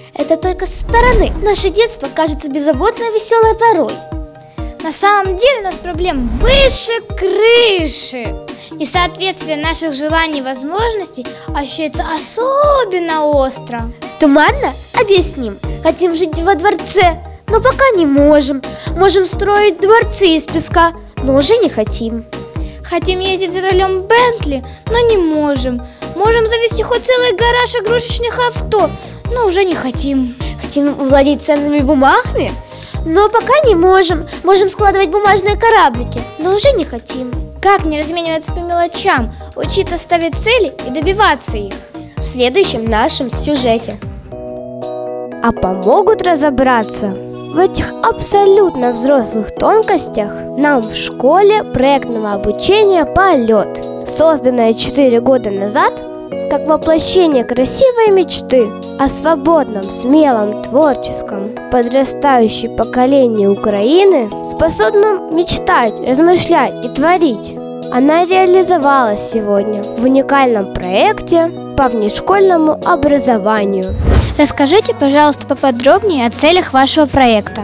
Это только со стороны. Наше детство кажется беззаботной и веселой порой. На самом деле у нас проблем выше крыши. И соответствие наших желаний и возможностей ощущается особенно остро. Туманно? Объясним. Хотим жить во дворце, но пока не можем. Можем строить дворцы из песка, но уже не хотим. Хотим ездить за рулем Бентли, но не можем. Можем завести хоть целый гараж игрушечных авто, но уже не хотим. Хотим владеть ценными бумагами, но пока не можем. Можем складывать бумажные кораблики, но уже не хотим. Как не размениваться по мелочам, учиться ставить цели и добиваться их? В следующем нашем сюжете. А помогут разобраться в этих абсолютно взрослых тонкостях нам в школе проектного обучения «Полет», созданная 4 года назад как воплощение красивой мечты о свободном, смелом, творческом, подрастающем поколении Украины, способном мечтать, размышлять и творить. Она реализовалась сегодня в уникальном проекте по внешкольному образованию. Расскажите, пожалуйста, поподробнее о целях вашего проекта.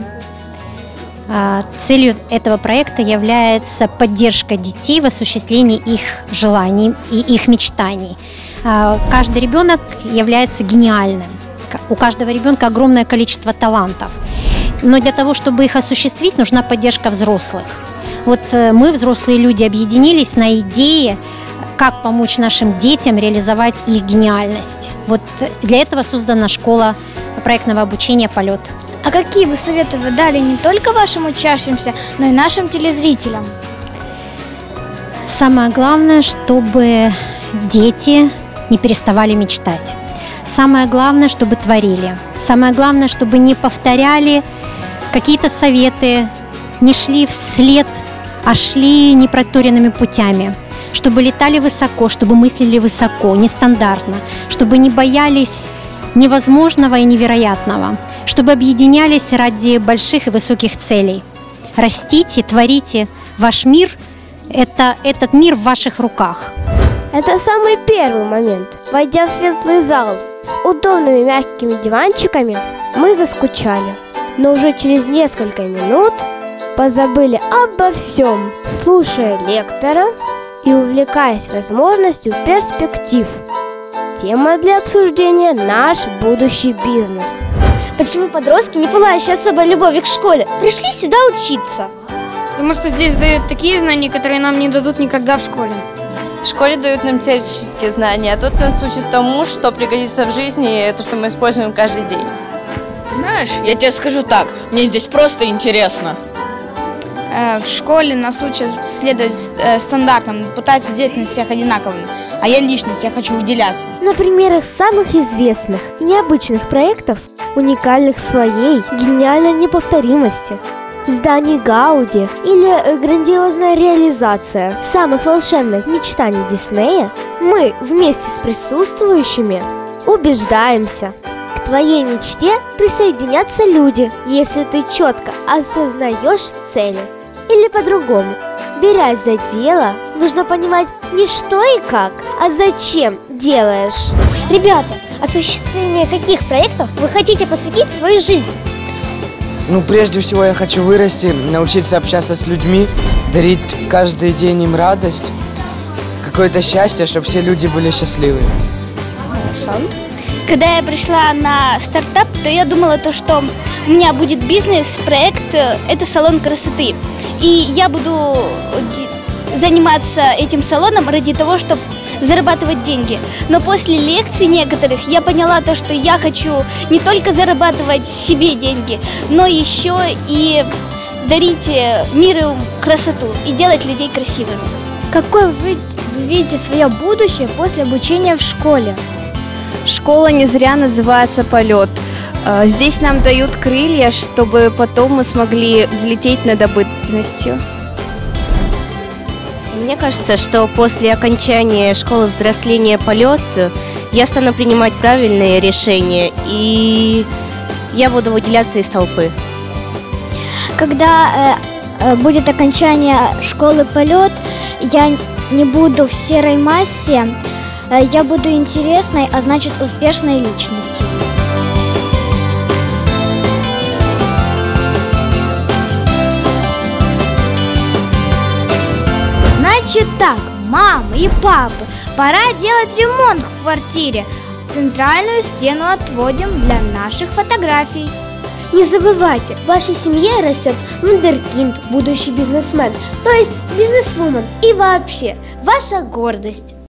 Целью этого проекта является поддержка детей в осуществлении их желаний и их мечтаний. Каждый ребенок является гениальным. У каждого ребенка огромное количество талантов. Но для того, чтобы их осуществить, нужна поддержка взрослых. Вот мы, взрослые люди, объединились на идее, как помочь нашим детям реализовать их гениальность. Вот для этого создана школа проектного обучения «Полет». А какие бы советы вы дали не только вашим учащимся, но и нашим телезрителям? Самое главное, чтобы дети не переставали мечтать. Самое главное, чтобы творили. Самое главное, чтобы не повторяли какие-то советы, не шли вслед, а шли непроторенными путями. Чтобы летали высоко, чтобы мыслили высоко, нестандартно, чтобы не боялись невозможного и невероятного, чтобы объединялись ради больших и высоких целей. Растите, творите. Ваш мир – этот мир в ваших руках. Это самый первый момент. Войдя в светлый зал с удобными мягкими диванчиками, мы заскучали. Но уже через несколько минут позабыли обо всем, слушая лектора и увлекаясь возможностью перспектив. Тема для обсуждения – наш будущий бизнес. Почему подростки, не пылающие особой любовью к школе, пришли сюда учиться? Потому что здесь дают такие знания, которые нам не дадут никогда в школе. В школе дают нам теоретические знания, а тут нас учат тому, что пригодится в жизни, и это, что мы используем каждый день. Знаешь, я тебе скажу так, мне здесь просто интересно. В школе нас учат следовать стандартам, пытаться сделать нас всех одинаковыми. А я личность, я хочу выделяться. На примерах самых известных и необычных проектов, уникальных в своей гениальной неповторимости, зданий Гауди или грандиозная реализация самых волшебных мечтаний Диснея, мы вместе с присутствующими убеждаемся. К твоей мечте присоединятся люди, если ты четко осознаешь цели. Или по-другому, берясь за дело, нужно понимать не что и как, а зачем делаешь. Ребята, осуществление каких проектов вы хотите посвятить свою жизнь? Прежде всего я хочу вырасти, научиться общаться с людьми, дарить каждый день им радость, какое-то счастье, чтобы все люди были счастливы. Хорошо. Когда я пришла на стартап, то я думала, что у меня будет бизнес-проект, это салон красоты. И я буду заниматься этим салоном ради того, чтобы зарабатывать деньги. Но после лекций некоторых я поняла что я хочу не только зарабатывать себе деньги, но еще и дарить миру красоту и делать людей красивыми. Какое вы видите свое будущее после обучения в школе? Школа не зря называется «Полет». Здесь нам дают крылья, чтобы потом мы смогли взлететь над обыденностью. Мне кажется, что после окончания школы взросления «Полет» я стану принимать правильные решения, и я буду выделяться из толпы. Когда будет окончание школы «Полет», я не буду в серой массе, я буду интересной, а значит успешной личностью. Значит так, мамы и папы, пора делать ремонт в квартире. Центральную стену отводим для наших фотографий. Не забывайте, в вашей семье растет вундеркинд, будущий бизнесмен, то есть бизнесвумен и вообще ваша гордость.